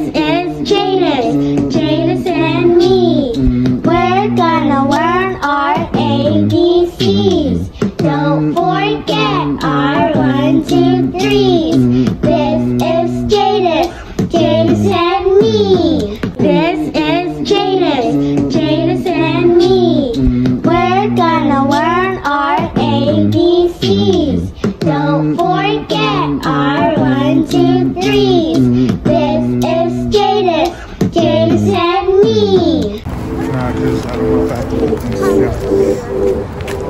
is Jadis and me. We're gonna learn our ABCs. Don't forget our 1, 2, 3s. This is Jadis and me. This is Jadis and me. We're gonna learn our ABCs. Don't forget our 1, 2, 3s. This is Jadis and me. Nah, because I don't know if I have to hold things together.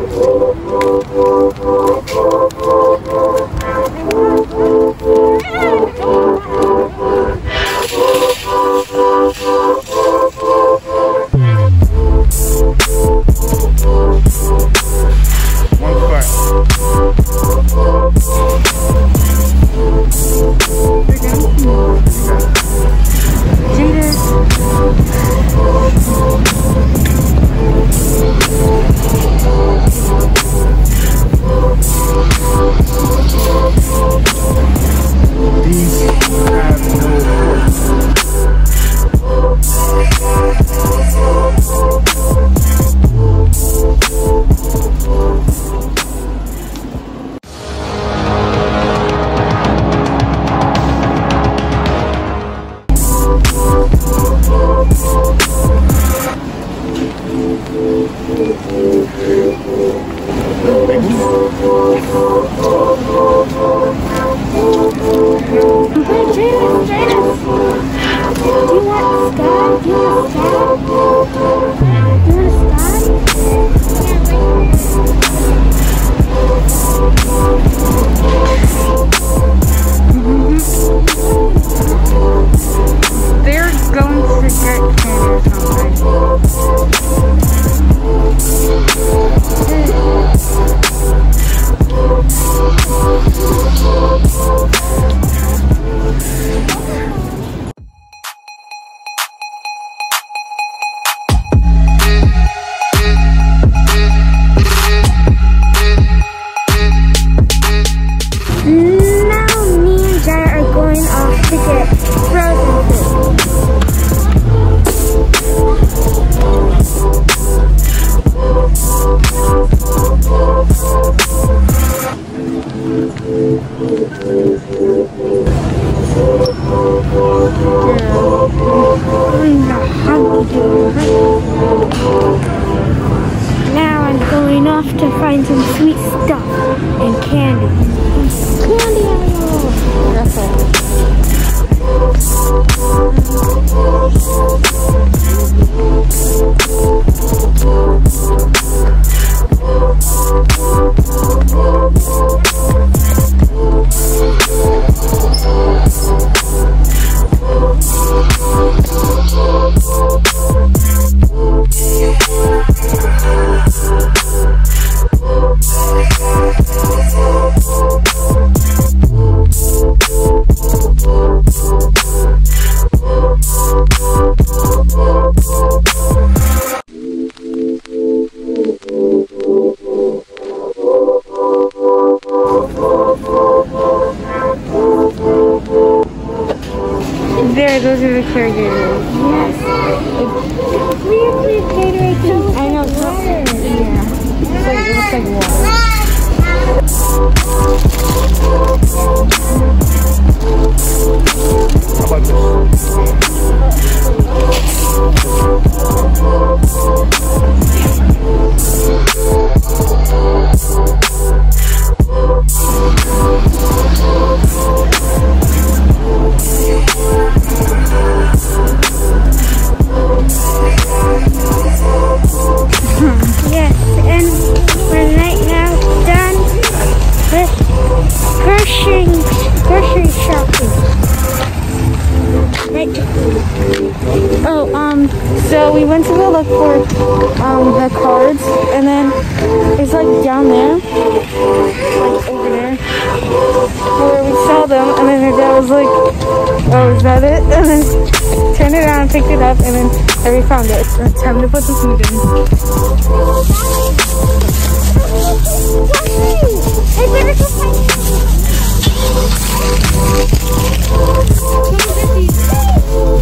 Now I'm going off to find some sweet stuff and candy. Candy aisle! That's it. There, those are the caregivers. Yes. Weird Gatorade too. I know. Yeah. It looks like water. How about this? Yes, and we're right now done with grocery shopping. Right. Oh, so we went to go look for the cards, and then it's like down there, like over there, where we saw them, and then her dad was like, oh, is that it? And then turned it around, picked it up, and then we found it. It's time to put the food in. I better go find it.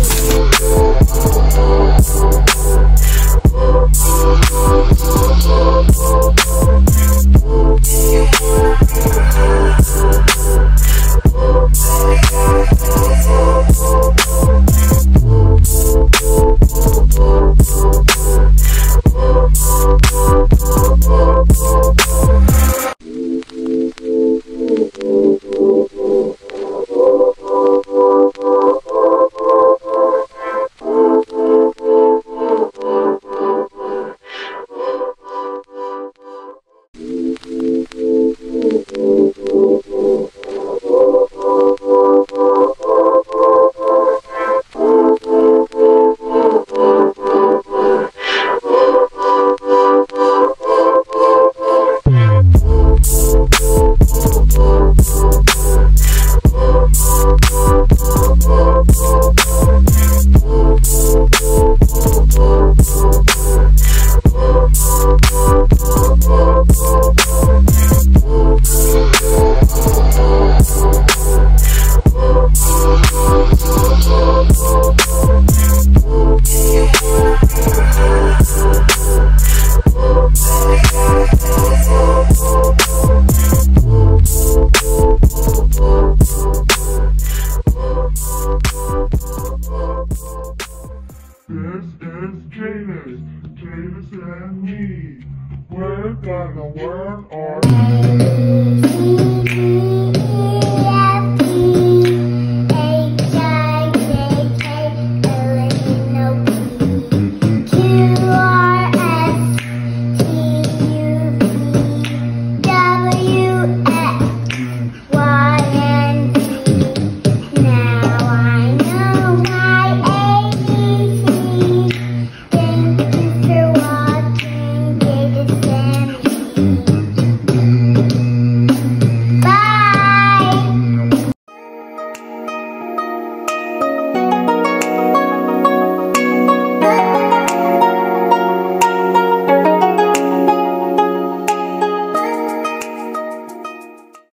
me. We're gonna learn our